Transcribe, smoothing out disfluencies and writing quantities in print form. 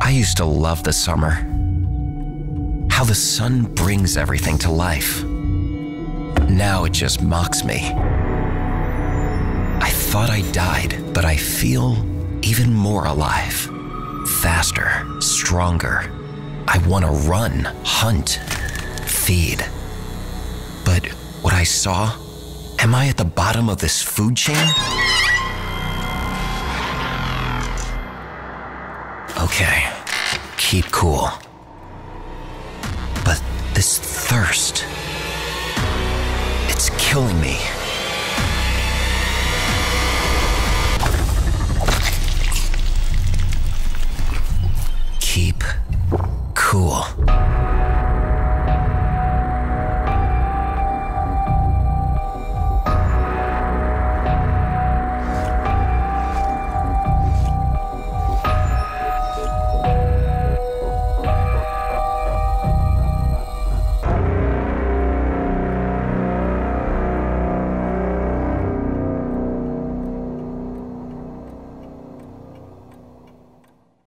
I used to love the summer. How the sun brings everything to life. Now it just mocks me. I thought I died, but I feel even more alive. Faster, stronger. I want to run, hunt, feed. But what I saw, am I at the bottom of this food chain? Okay, keep cool. But this thirst, it's killing me. Keep cool.